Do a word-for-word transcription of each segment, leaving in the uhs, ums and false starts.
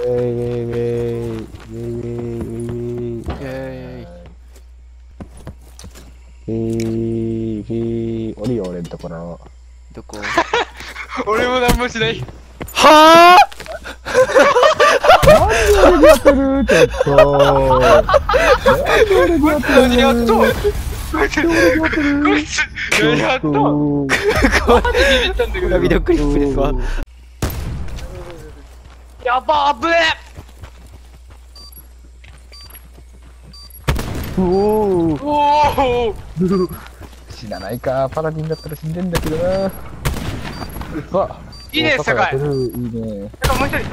ェイウェイウェイウェイウェイウェイウェイウェイウェイウェイウェイおるよ俺んところ。 どこ？ 俺もなんもしない。 はぁなんで俺にやってるちょっと。なんで俺にやってる何やっとなんで俺にやってるこいつ何やっとこれ、 ビビったんだけど。 ビデオクリップですわ。 やばー、危ねうおーおお死なないか、パラディンだったら死んでんだけどな。うわいいね、酒井。 いいね。 なんかもう一人。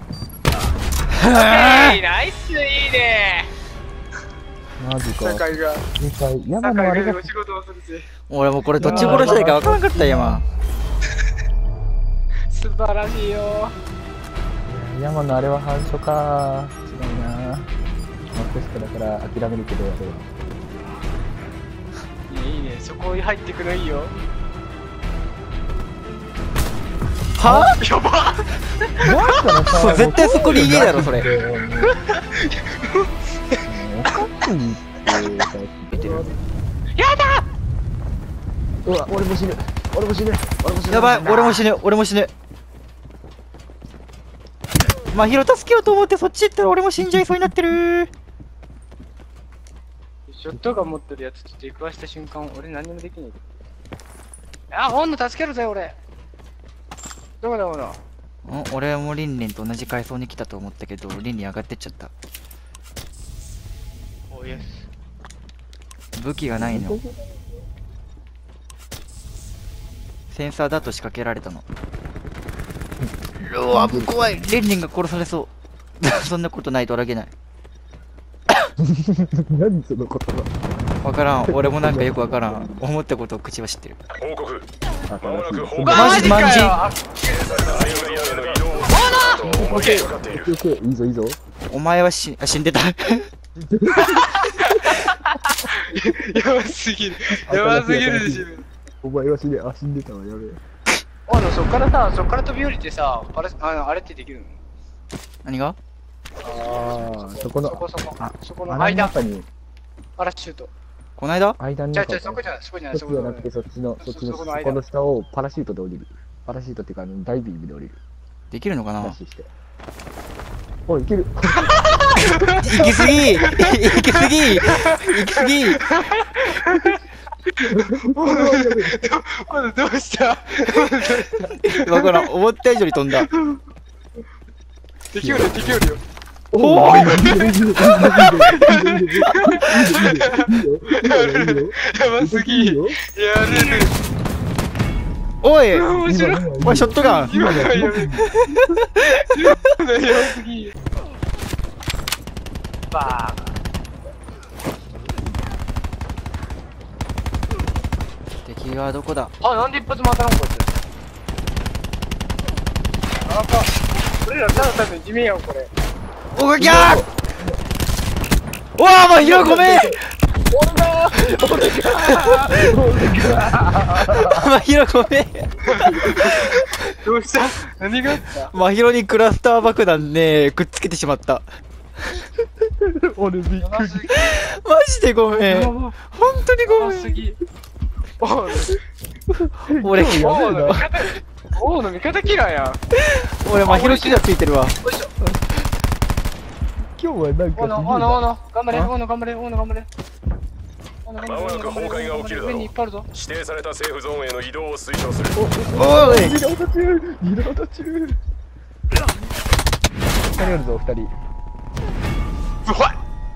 はい、ナイス、いいね。 マジか。 酒井が。 酒井、山のあれが。 お仕事をするぜ。 俺もうこれどっち殺したいか分からんかった今。 素晴らしいよ。 山のあれは反射か。違うな。マクスクだから諦めるけどやる。 いいね、そこに入ってくのいいよ。 はやばぁ絶対そこにいねえだろそれ。 やだうわ、俺も死ぬ。俺も死ぬ。俺も死ぬ。 やばい、俺も死ぬ、俺も死ぬ。まひろ助けようと思ってそっち行ったら俺も死んじゃいそうになってる。 ショットガン持ってるやつちょっと出くわした瞬間、俺何もできないけど。あ、ほんの助けるぜ、俺。どこだ、ほんの。 ん俺もリンリンと同じ階層に来たと思ったけど、リンリン上がってっちゃった。 おイエス。 武器がないの。センサーだと仕掛けられたの。うわ、怖い。リンリンが殺されそう。そんなことないとらげない。 何その言葉。 わからん、俺もなんかよくわからん。思ったことを口は知ってる。 報告。 マジマジ。 オッケー、オッケー、いいぞいいぞ。 お前はしあ死んでた。 やばすぎる。やばすぎるでしょ。 お前は死んで、あ、死んでたわ、やべえ。 あの、そっからさ、そっから飛び降りてさ、あれ、あの、あれってできるの？ 何が？ ああ、そこの、 そこそこ、 あそこの穴の間、 中に、 パラシュート。 こないだ？ 間の中じゃあじゃあそこじゃない、そこじゃない、そこじゃないそっちじゃなく。て、そっちの、そっちの、そそこの間この下をパラシュートで降りる。パラシュートっていうか、あのダイビングで降りる。 できるのかな？ ダッシュして。おい、いける。 行き過ぎ行き過ぎ行き過ぎまだどうしたわからん、思った以上に飛んだ。 敵おるよ、敵おるよ。 おお、いいよ、いいよ、いいよ、いいよ、いいよ、いいよ、 やばすぎ。やる。 おい面白い。 お前ショットガン。 今のやばい。やばすぎ。バー。 敵はどこだ？ あ、なんで一発も当たらんこいつ。あかん。俺らただ単に地面やんこれ。 おがきゃー。おわまひろごめん。 俺だー。俺がまひろごめん。 どうした？何があった？ まひろにクラスター爆弾ねくっつけてしまった。 俺びっくり。 マジでごめん。本当にごめん。 すぎ。 俺王の味方、王の味方キラーやん。 俺まひろキラついてるわ。 今日はなんか王の、王の、王の、頑張れ、王の頑張れ、王の頑張れ。 まもなく崩壊が起きるだろう。 上にいっぱいあるぞ。 指定されたセーフゾーンへの移動を推奨する。 おいリロード中、リロード中。二人おるぞ、二人。 うわっ。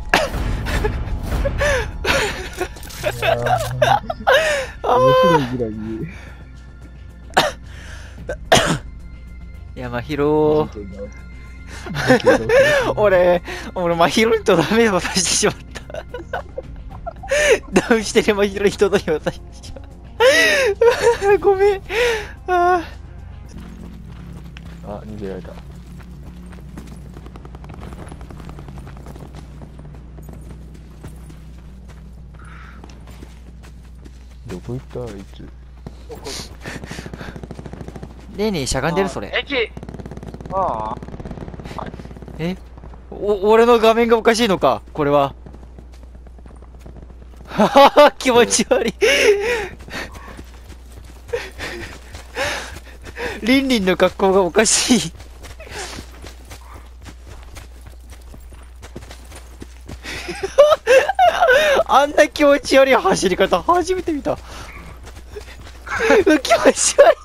面白いぐらいに。 いやまひろ俺俺まひろにとどめを刺してしまった。どうしてでまひろにとどめを刺してしまった。ごめん。ああ、逃げられた。どこ行ったあいつ。 レイにしゃがんでるそれ。 駅。ああ。 えお、俺の画面がおかしいのかこれは。ははは、気持ち悪い。リンリンの格好がおかしい。あんな気持ち悪い走り方初めて見た。気持ち悪い。気持ち悪い。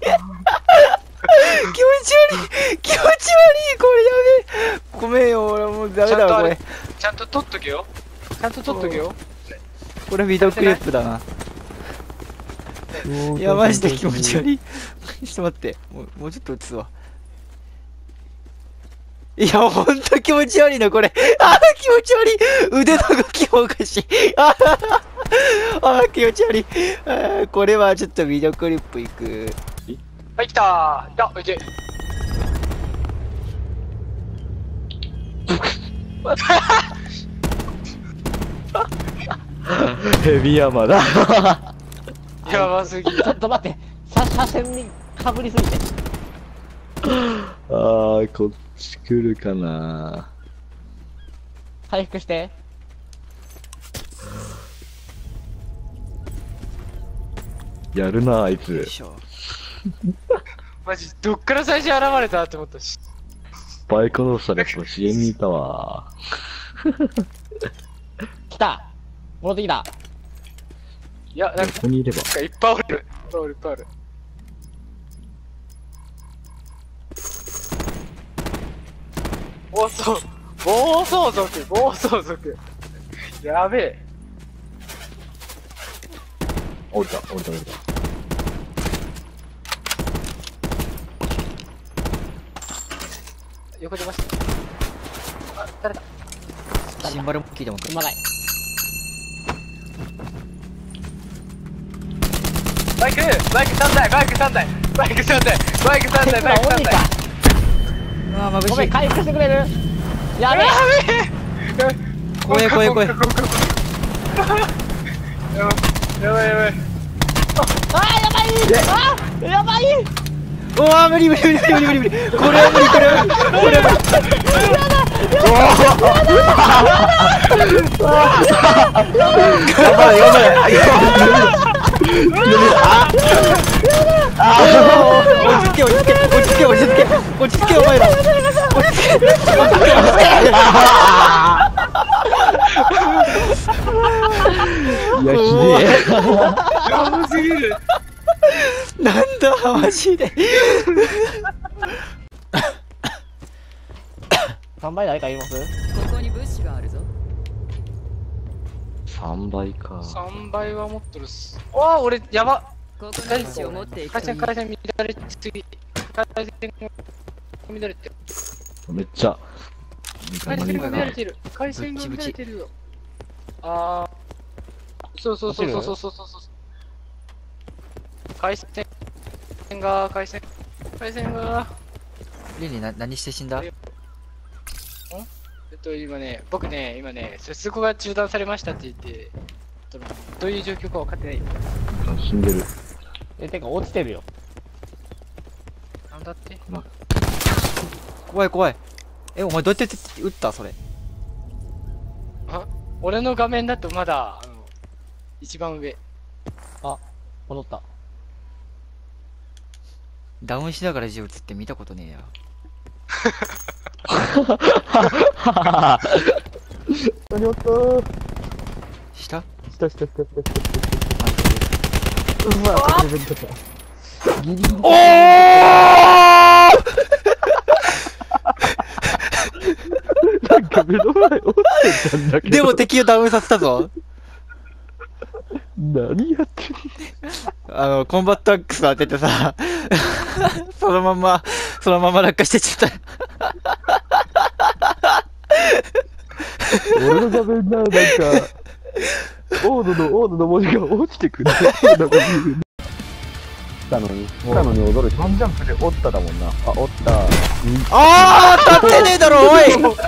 気持ち悪い。これやべえ。ごめんよ、俺もうダメだわ、これ。 ちゃんと撮っとけよ。ちゃんと撮っとけよ。 これビデオクリップだな。いや、マジで気持ち悪い。ちょっと待って。もう、もうちょっと映すわ。いや、ほんと気持ち悪いな、これ。あー、気持ち悪い。腕の動きもおかしい。あーあー、気持ち悪い。あーこれはちょっとビデオクリップいく。 はい、来たー。いや、おいで。 ヘビ山だ。 やばすぎ。 ちょっと待って、さ車線にかぶりすぎて。 あー、こっち来るかな。 回復して。 やるな、あいよいつ。 しょ。 マジ、どっから最初現れたって思ったし。 バイク殺したらやっぱ支援にいたわ。 来た戻ってきた。 いや、なんかここにいれば。 いっぱいおる。いっぱいおる、いっぱいおる。暴走、暴走族、暴走族。やべえ。 降りた、降りた、降りた。 横出ました。あ、誰だ。 シンバルも聞いてもすまない。 バイク、バイクさんだい、バイクさんだい、バイクさんだい、バイクさんだい、バイクさんだい。 あー、まぶしい。 ごめん、回復してくれる。やべえ。 怖え怖え怖え。 やばいやばいやばい。 あー、やばい。あー、やばい。 おー、無理無理無理無理無理無理。これは無理、これは無理。これはやばい、やばい。 落ち着け落ち着け落ち着け落ち着け落ち着けお前ら。落ち着け落ち着け。 いや、ひでえ。 やばすぎる。 なんだマジで。 さんばい誰かいます？ ここに物資があるぞ。 さんばいか。 さんばいは持っとるっす。わあ、俺、やば。 ここに物資を持っていく回線、 といい。 回線乱れすぎ。回線が乱れてる。 めっちゃ。 回線が乱れてる。回線が乱れてるよ。あー。そうそうそうそうそうそうそう。回線が、回線、回線が。 リンリンな何して死んだ？ えっと、今ね、僕ね、今ね、そこが中断されましたって言って、どういう状況か分かってない。 死んでる。 え、てか落ちてるよ。 なんだって。 怖い怖い。え、お前どうやって撃ったそれ。 あ、俺の画面だとまだ、あの、一番上。 あ、戻った。 ダウンしながら銃撃つって見たことねえや。 何おった下？ 下下下下下あうわー、自分だった。ギリギリ。 おなんか目の前落ちてたんだけーど。 でも敵をダウンさせたぞ。 何やってんあの、コンバットアックス当ててさ、そのまんま、そのまま落下してっちゃった。 俺の画面な、なんか、オードの、オードの文字が落ちてくる。来たのに、来たのに踊る。ワンジャンプで折っただもんな。あ、折った。 あー立ってねえだろ、おい。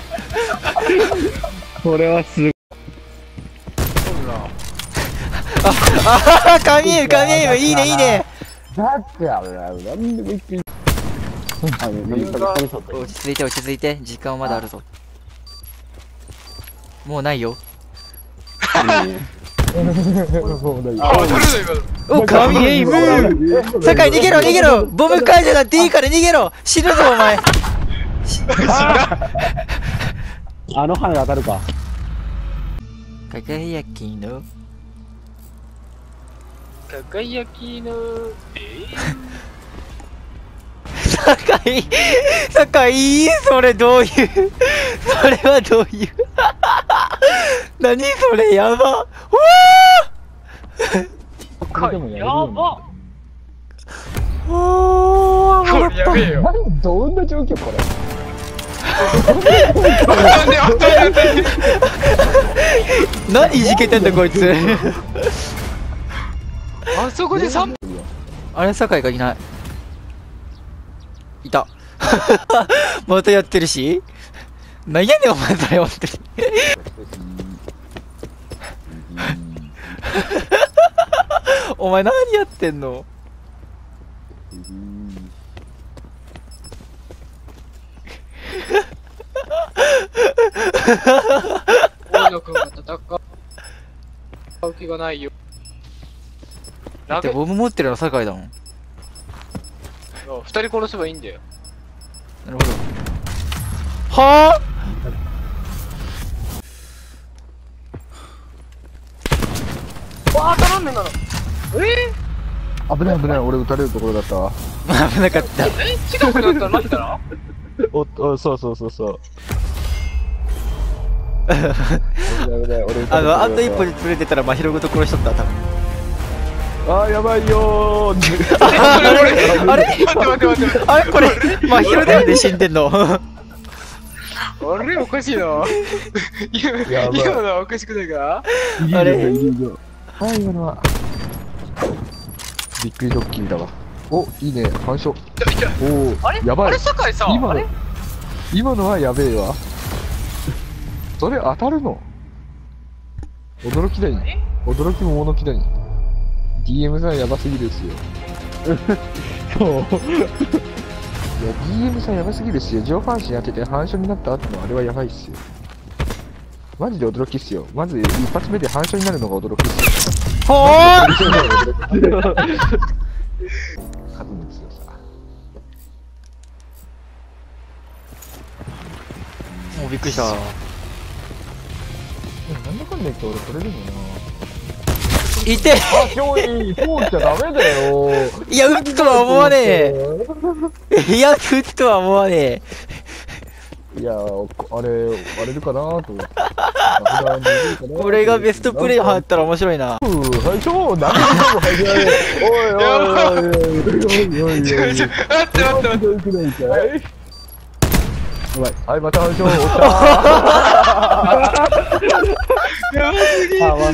これはすごい。 ああ、神エイム、神エイム、いいね、いいね。 だってあれ、なんでも一気に。 あ、ね、飲みかけ込みそうか。 落ち着いて落ち着いて、時間はまだあるぞ。もうないよ。 あ、取れない今の。 お、神エイム酒井逃げろ逃げろボム解除なんていいから逃げろ死ぬぞお前あの花が当たるか。 輝きの輝きのえ酒井酒井それどういうそれはどういう何それやばこれやばおーこれやべえよ。 どんな状況これ。 何いじけてんだこいつあそこでさんあれ酒井がいないいたまたやってるしなんやねんお前それ本当にお前何やってんの大野くんが戦う気がないよ。 だってボム持ってるの酒井だもん二人殺せばいいんだよ。 なるほどはわあ、当たらんねんなの。え危ない危ない、俺撃たれるところだったわ。 あ危なかったー、え近くだったら何だろおっと、そうそうそうそう。危ない危ない、俺撃たれるところだったわあのあと一歩で連れてたら真宙ごと殺しとった多分あーやばいよー。 あれあれ待って待って待ってあれこれ真宙だよね死んでんのあれおかしいな。今やばい今のはおかしくないか。 あれいいよ。はい、今のは。びっくりドッキリだわ。お、いいね、反射。おあれお、やばいあれ。酒井さん、 今のあれ、 今のはやべえわ。それ当たるの驚きだに。驚きも物きだに。ディーエム さんやばすぎですよ。そう。いや、ディーエム さんやばすぎですよ。上半身当てて反射になった後のあれはやばいっすよ。マジで驚きっすよ。まず一発目で反射になるのが驚きっすよ。 ほー勝つんですよさ。 もうびっくりしたなんだかんだ言って俺取れるのな。 いてあ、今日いい、そうじゃダメだよ。 いや撃つとは思わねえいや撃つとは思わねえいや、あれ、割れるかなと思って。 これがベストプレイ入ったら面白いな。 うん、最初、何でも始まる。おいおいおいおいおいおいおい。 待って待って待って。 くないかい。やばい。はい、また反射。落ちた。 やばすぎ。 あ、ま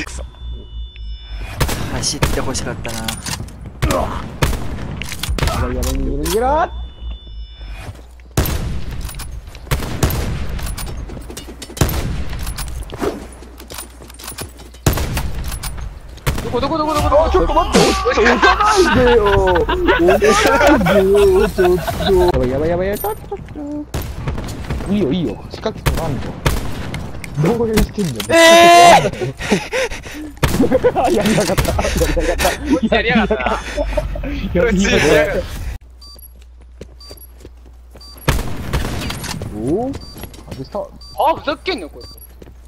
走ってほしかったな。 あ、やばいやばい逃げろ逃げろ。 どこどこどこどこどこ。 ちょっと待って、押さないでよ。押さないでよ、ちょっと。やばいやばいやばい、ちょっと。いいよいいよ、仕掛けてなんと。どうしてんだよ。 えーやりやがった。 やりやがったな。 やりやがった。おお、外した。 あ、ふざけんのこいつ。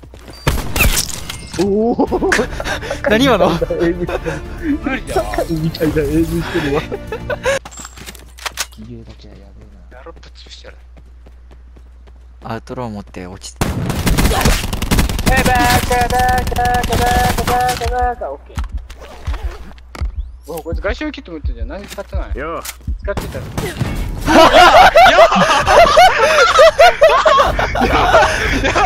おお。 何今の無理だわ。 みたいな映像してるわ。綺麗だけはやべえな。 やろっと潰してやる。 アウトロー持って落ちてえー、バーカバーカバーカバーカバーカバーカオッケー。おこいつ外傷キット持ってるじゃん。何使ってないよ使ってたら。や